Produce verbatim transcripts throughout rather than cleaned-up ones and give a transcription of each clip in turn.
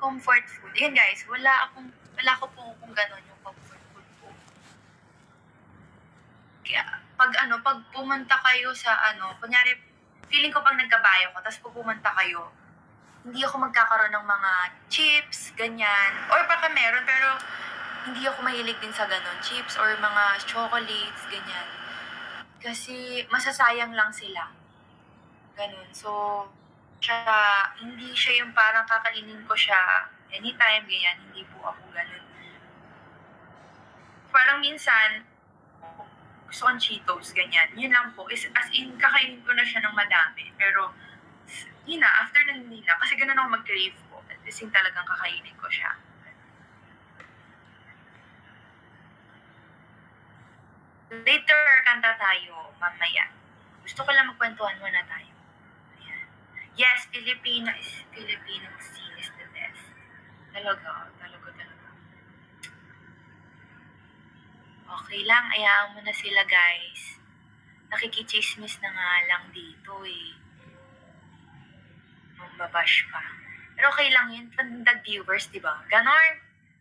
comfort food. Ayan guys, wala akong, wala ko po kung gano'n yung comfort food po. Kaya, pag ano, pag pumunta kayo sa ano, kunyari, feeling ko pag nagkabayo ko, tapos pag pumunta kayo, hindi ako magkakaroon ng mga chips, ganyan. Or baka meron, pero hindi ako mahilig din sa ganon. Chips or mga chocolates, ganyan. Kasi masasayang lang sila. Ganon. So, siya, hindi siya yung parang kakainin ko siya anytime, ganyan. Hindi po ako ganon. Parang minsan, gusto kong Cheetos, ganyan. Yun lang po. Is, as in, kakainin ko na siya ng madami. Pero, yun na, after ng hindi na, kasi ganun ako mag-crave po. At least talagang kakainin ko siya. Later, kanta tayo, mamaya. Gusto ko lang magkwentuhan muna tayo. Ayan. Yes, Filipino is, Filipino scene is the best. Talaga, talaga, talaga. Okay lang, ayaan mo na sila guys. Nakikichismis na nga lang dito eh. Mambabash pa. Pero okay lang yun, pandag viewers, di ba? Ganon.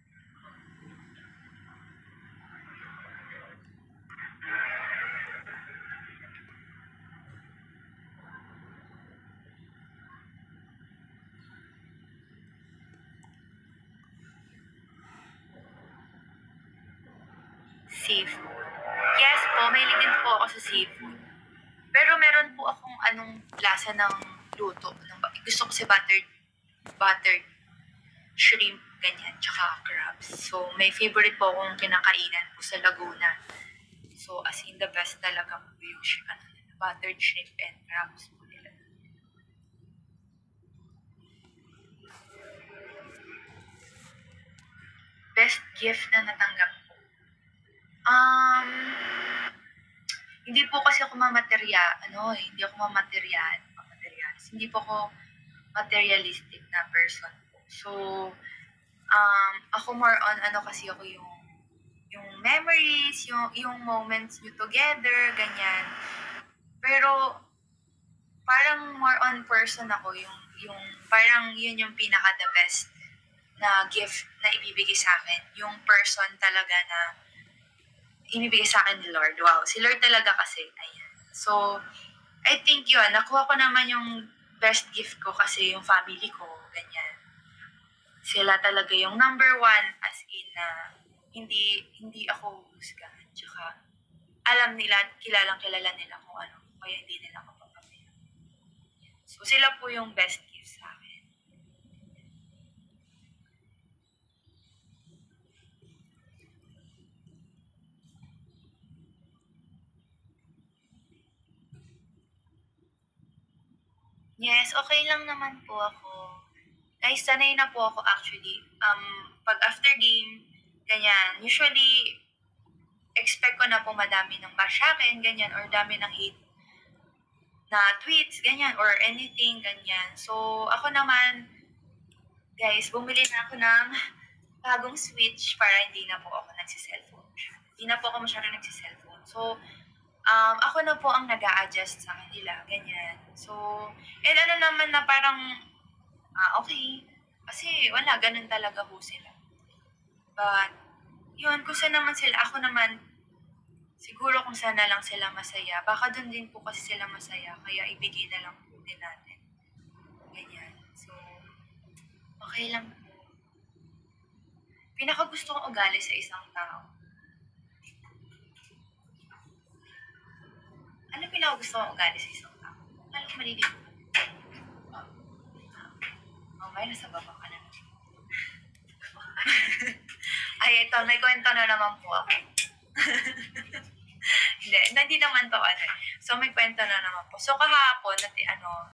Seafood. Yes po, may din po ako sa seafood. Pero meron po akong anong lasa ng luto. Gusto ko si buttered, buttered shrimp, ganyan, tsaka crabs. So, may favorite po akong kinakainan po sa Laguna. So, as in the best talaga po yung ano, buttered shrimp and crabs po nila. Best gift na natanggap po. Um, hindi po kasi ako mamaterya, ano eh, hindi ako mamaterial, mamaterialis. Hindi po ako materialistic na person po. So, um, ako more on, ano kasi ako yung, yung memories, yung, yung moments nyo together, ganyan. Pero, parang more on person ako, yung, yung, parang yun yung pinaka the best na gift na ibibigay sa akin. Yung person talaga na ibibigay sa akin ni Lord. Wow, si Lord talaga kasi. Ayan. So, I think yun, nakuha ko naman yung best gift ko kasi yung family ko, ganyan. Sila talaga yung number one as in na hindi hindi ako husgahan. Tsaka, alam nila, kilalang kilala nila kung ano, kaya hindi nila ako papabayaan. So, sila po yung best gift sa akin. Yes, okay lang naman po ako. Guys, sanay na po ako actually. Um, pag after game, ganyan, usually, expect ko na po madami ng bash sa akin, ganyan, or dami ng hate na tweets, ganyan, or anything, ganyan. So, ako naman, guys, bumili na ako ng bagong Switch para hindi na po ako nagsiselfone. Hindi na po ako masyado nagsiselfone. So, um, ako na po ang nag-a-adjust sa kanila, ganyan. So, and ano naman na parang, ah, okay. Kasi wala, ganun talaga po sila. But, yun, kung saan naman sila, ako naman, siguro kung saan na lang sila masaya. Baka dun din po kasi sila masaya, kaya ibigay na lang po din natin. Ganyan. So, okay lang po. Pinakagusto kong ugali sa isang tao. Ano pinakagusto kong ugali sa isang tao? Alam maliligo. Okay, nasa baba ka na. Ay, ito, may kwento na naman po ako. Hindi, hindi naman to ano. So, may kwento na naman po. So, kahapon, nati, ano,